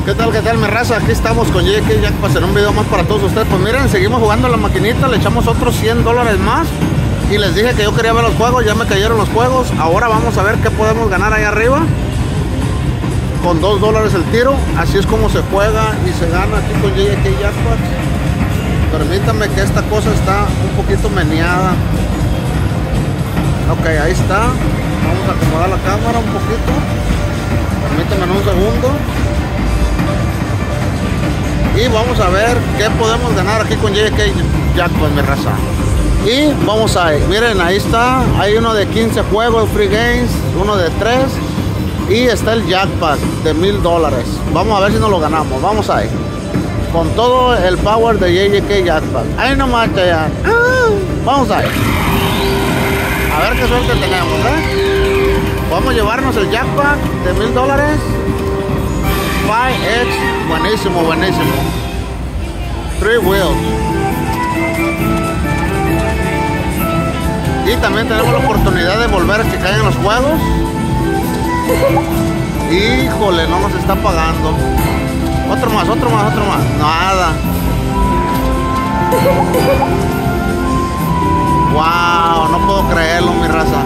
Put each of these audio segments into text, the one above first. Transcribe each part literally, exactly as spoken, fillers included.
¿Qué tal, qué tal, mi raza? Aquí estamos con J K Jackpots en un video más para todos ustedes. Pues miren, seguimos jugando a la maquinita, le echamos otros cien dólares más. Y les dije que yo quería ver los juegos, ya me cayeron los juegos. Ahora vamos a ver qué podemos ganar ahí arriba. Con dos dólares el tiro, así es como se juega y se gana aquí con J K Jackpots. Permítanme que esta cosa está un poquito meneada. Ok, ahí está. Vamos a acomodar la cámara un poquito. Permítanme un segundo. Y vamos a ver qué podemos ganar aquí con J K Jackpots, mi raza. Y vamos a ir. Miren, ahí está. Hay uno de quince juegos, free games, uno de tres. Y está el jackpot de mil dólares. Vamos a ver si nos lo ganamos. Vamos a ir. Con todo el power de J K Jackpots. Ahí nomás ya. Ah, vamos a ir. A ver qué suerte tenemos, ¿eh? Vamos a llevarnos el jackpot de mil dólares. five X. Buenísimo, buenísimo. Three wheels. Y también tenemos la oportunidad de volver a que caigan los juegos. Híjole, no nos está pagando. Otro más, otro más, otro más. Nada. Wow, no puedo creerlo, mi raza.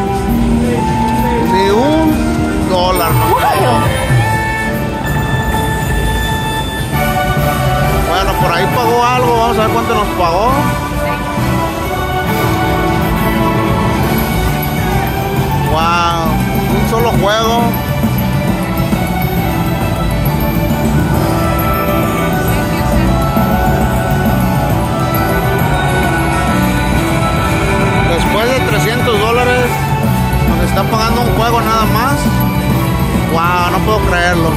Ni un dólar. No creo. Bueno, por ahí pagó algo. Vamos a ver cuánto nos pagó. Wow, un solo juego. Después de trescientos dólares nos está pagando un juego nada más. Wow, no puedo creerlo.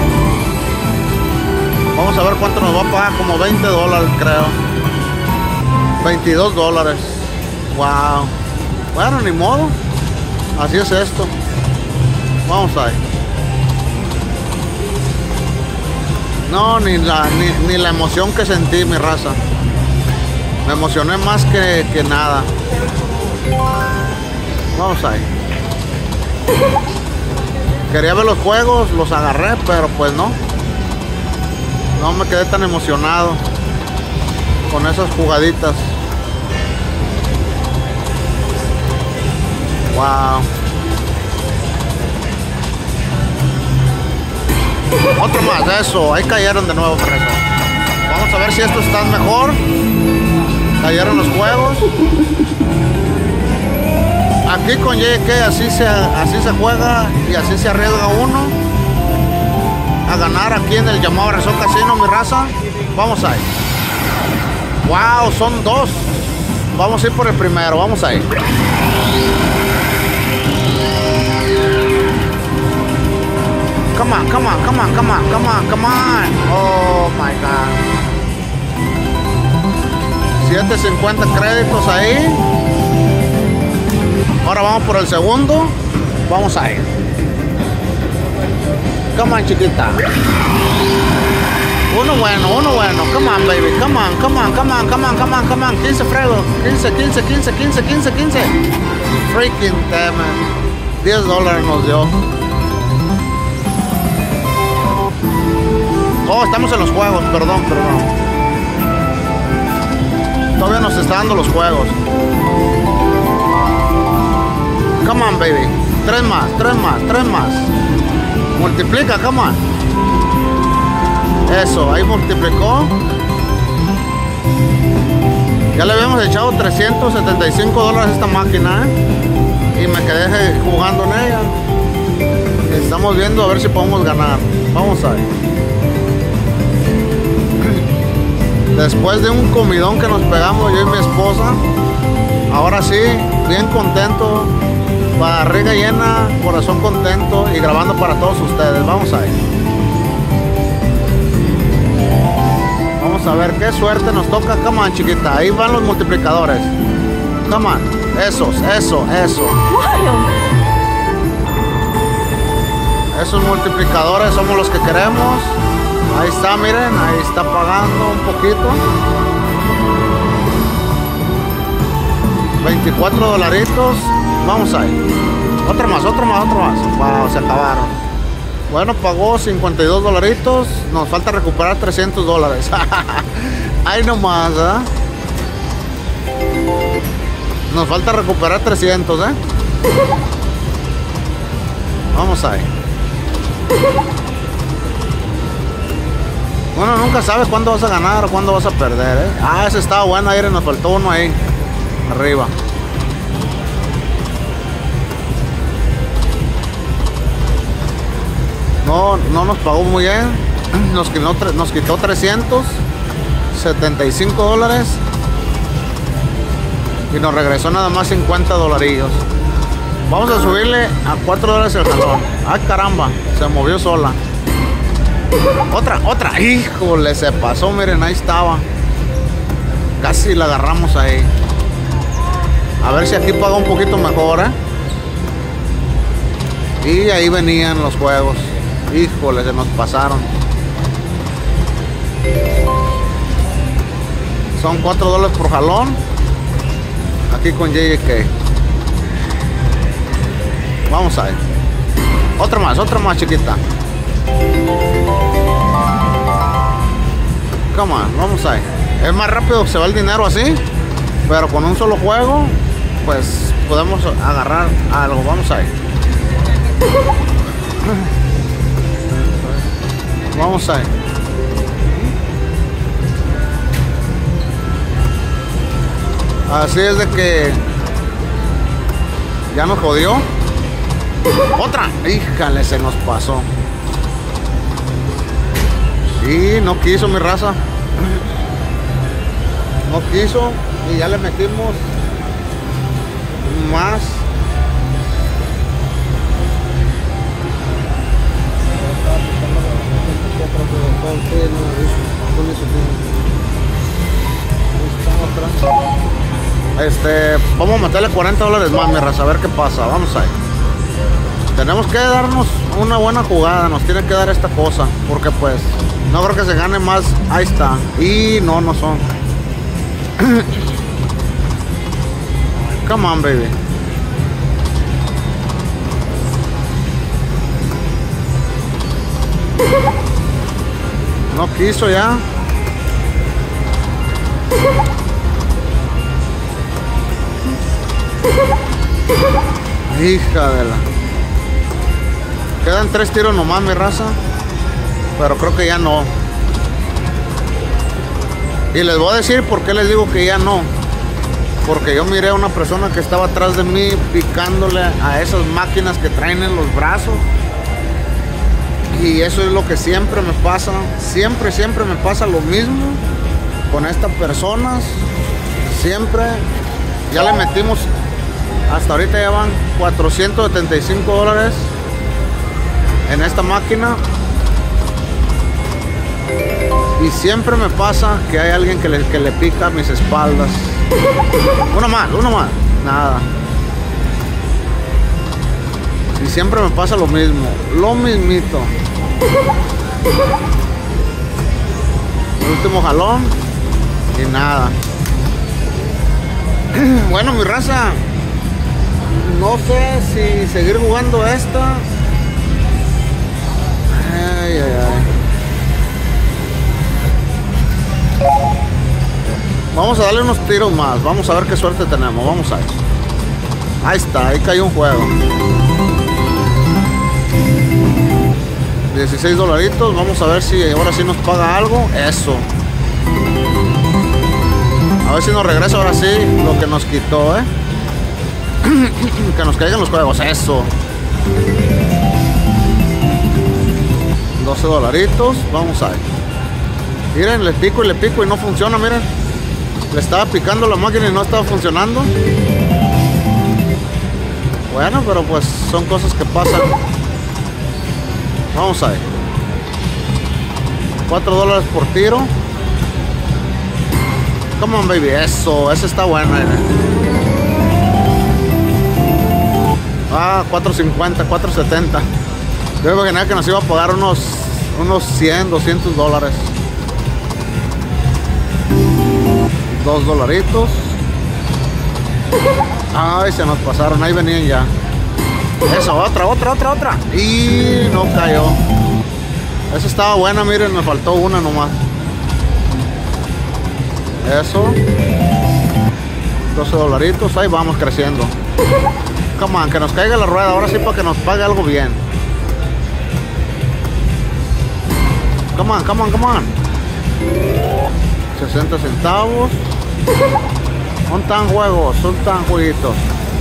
Vamos a ver cuánto nos va a pagar, como veinte dólares creo. veintidós dólares. Wow. Bueno, ni modo. Así es esto. Vamos ahí. No, ni la, ni, ni la emoción que sentí, mi raza. Me emocioné más que, que nada. Vamos ahí. Quería ver los juegos, los agarré, pero pues no. No me quedé tan emocionado con esas jugaditas. Wow. Otro más, eso. Ahí cayeron de nuevo, por eso. Vamos a ver si estos están mejor. Cayeron los juegos. Aquí con J K así se, así se juega y así se arriesga uno a ganar aquí en el llamado Resort Casino, mi raza. Vamos a ir. Wow, son dos. Vamos a ir por el primero, vamos a ir. Come on, come on, come on, come on, come on, come on. Oh my God. setecientos cincuenta créditos ahí. Ahora vamos por el segundo. Vamos a ir. Come on, chiquita. Uno bueno, uno bueno. Come on, baby. Come on, come on, come on, come on, come on, come on. quince fregos. quince, quince, quince, quince, quince, quince. Freaking damn it. diez dólares nos dio. Oh, estamos en los juegos. Perdón, perdón. Todavía nos está dando los juegos. Come on, baby. Tres más, tres más, tres más. Multiplica, come on. Eso, ahí multiplicó. Ya le habíamos echado trescientos setenta y cinco dólares a esta máquina, ¿eh? Y me quedé jugando en ella. Estamos viendo a ver si podemos ganar. Vamos a ver. Después de un comidón que nos pegamos yo y mi esposa, ahora sí, bien contento, barriga llena, corazón contento y grabando para todos ustedes. Vamos a ir. Vamos a ver qué suerte nos toca. Come on, chiquita. Ahí van los multiplicadores. Come on. Esos, eso, eso. Esos multiplicadores somos los que queremos. Ahí está, miren. Ahí está pagando un poquito. veinticuatro dolaritos. Vamos ahí. Otro más, otro más, otro más. Wow, se acabaron. Bueno, pagó cincuenta y dos dolaritos. Nos falta recuperar trescientos dólares. Ahí nomás, ¿eh? Nos falta recuperar trescientos, ¿eh? Vamos ahí. Bueno, nunca sabes cuándo vas a ganar o cuándo vas a perder, ¿eh? Ah, ese estaba bueno, aire, nos faltó uno ahí. Arriba. No, no nos pagó muy bien. Nos quitó, nos quitó trescientos setenta y cinco dólares. Y nos regresó nada más cincuenta dolarillos. Vamos a subirle a cuatro dólares el jalón. Ay, caramba, se movió sola. Otra, otra. Híjole, se pasó, miren, ahí estaba. Casi la agarramos ahí. A ver si aquí paga un poquito mejor, ¿eh? Y ahí venían los juegos. Híjole, se nos pasaron. Son cuatro dólares por jalón. Aquí con J J K. Vamos a ver. Otra más, otra más chiquita. Come on, vamos a ver. Es más rápido que se va el dinero así. Pero con un solo juego, pues podemos agarrar algo. Vamos a ver. Vamos a ver. Así es de que ya nos jodió. Otra. Híjale, se nos pasó. Y no quiso mi raza. No quiso. Y ya le metimos más. Este, vamos a meterle cuarenta dólares más, mi raza, a ver qué pasa. Vamos ahí. Tenemos que darnos una buena jugada, nos tienen que dar esta cosa, porque pues no creo que se gane más. Ahí está. Y no, no son. Come on, baby. No quiso ya. Hija de la. Quedan tres tiros nomás, mi raza. Pero creo que ya no. Y les voy a decir por qué les digo que ya no. Porque yo miré a una persona que estaba atrás de mí picándole a esas máquinas que traen en los brazos. Y eso es lo que siempre me pasa. Siempre, siempre me pasa lo mismo con estas personas. Siempre. Ya le metimos. Hasta ahorita ya van cuatrocientos setenta y cinco dólares en esta máquina. Y siempre me pasa que hay alguien que le, que le pica mis espaldas. Uno más, uno más. Nada. Y siempre me pasa lo mismo. Lo mismito. El último jalón. Y nada. Bueno, mi raza. No sé si seguir jugando esta. Ay, ay, ay. Vamos a darle unos tiros más. Vamos a ver qué suerte tenemos. Vamos a ver. Ahí está, ahí cayó un juego. dieciséis dolaritos. Vamos a ver si ahora sí nos paga algo. Eso. A ver si nos regresa ahora sí lo que nos quitó, ¿eh? Que nos caigan los juegos. Eso. doce dolaritos. Vamos a ver. Miren, le pico y le pico y no funciona, miren. Le estaba picando la máquina y no estaba funcionando. Bueno, pero pues son cosas que pasan. Vamos a ver. cuatro dólares por tiro. Come on, baby. Eso, ese está bueno. Miren. Ah, cuatro cincuenta, cuatro setenta. Yo imaginaba que nos iba a pagar unos, unos cien, doscientos dólares. Dos dolaritos. Ay, se nos pasaron. Ahí venían ya. Eso, otra, otra, otra, otra. Y no cayó. Esa estaba buena, miren, me faltó una nomás. Eso. doce dolaritos, ahí vamos creciendo. Come on, que nos caiga la rueda, ahora sí para que nos pague algo bien. Come on, come on, come on. sesenta centavos. Son tan juegos, son tan jueguitos.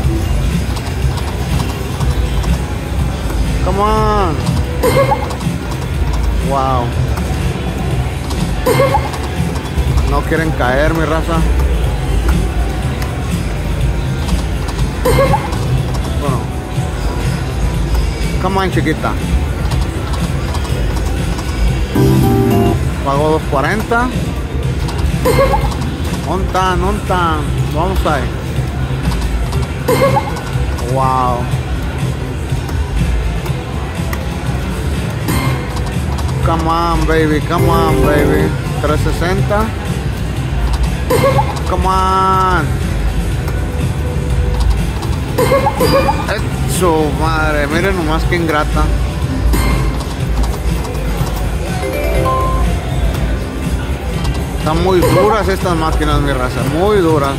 Come on. Wow. No quieren caer, mi raza. Bueno. Come on, chiquita. Pago dos cuarenta. Montan, montan. Vamos ahí. Wow. Come on, baby. Come on, baby. trescientos sesenta. Come on. Eso, madre. Miren nomás que ingrata. Están muy duras estas máquinas, mi raza. Muy duras.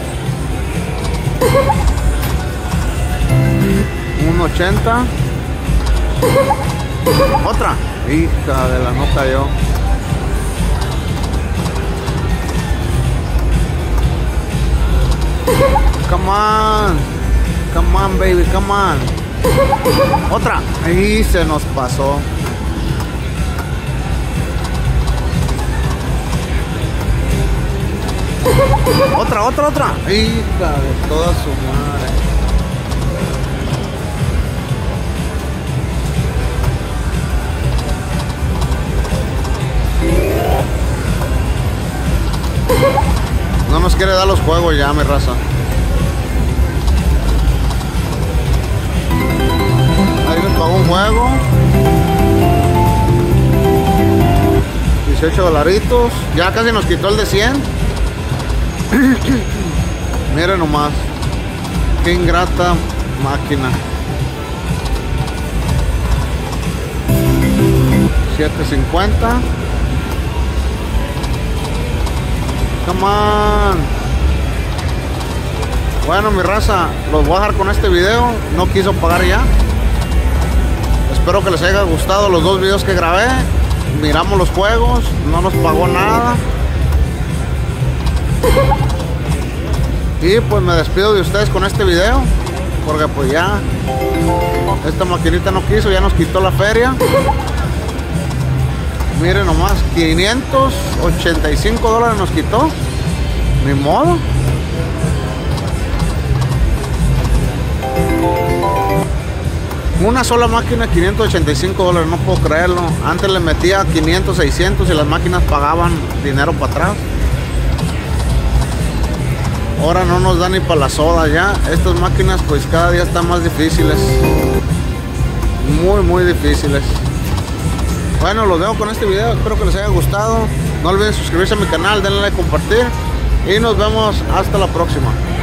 uno ochenta. Otra. Hija de la no cayó. Come on. Come on, baby. Come on. Otra. Ahí se nos pasó. Otra, otra, otra. Hija de toda su madre. No nos quiere dar los juegos ya, mi raza. Ahí nos pagó un juego. dieciocho dolaritos. Ya casi nos quitó el de cien. Miren nomás. Qué ingrata máquina. siete cincuenta. Come on. Bueno, mi raza, los voy a dejar con este video. No quiso pagar ya. Espero que les haya gustado los dos videos que grabé. Miramos los juegos. No nos pagó nada. Y pues me despido de ustedes con este video, porque pues ya esta maquinita no quiso, ya nos quitó la feria. Miren nomás, quinientos ochenta y cinco dólares nos quitó. Ni modo. Una sola máquina, quinientos ochenta y cinco dólares, no puedo creerlo. Antes le metía quinientos, seiscientos y las máquinas pagaban dinero para atrás. Ahora no nos da ni para la soda ya. Estas máquinas pues cada día están más difíciles. Muy, muy difíciles. Bueno, los dejo con este video. Espero que les haya gustado. No olviden suscribirse a mi canal, denle like, compartir. Y nos vemos hasta la próxima.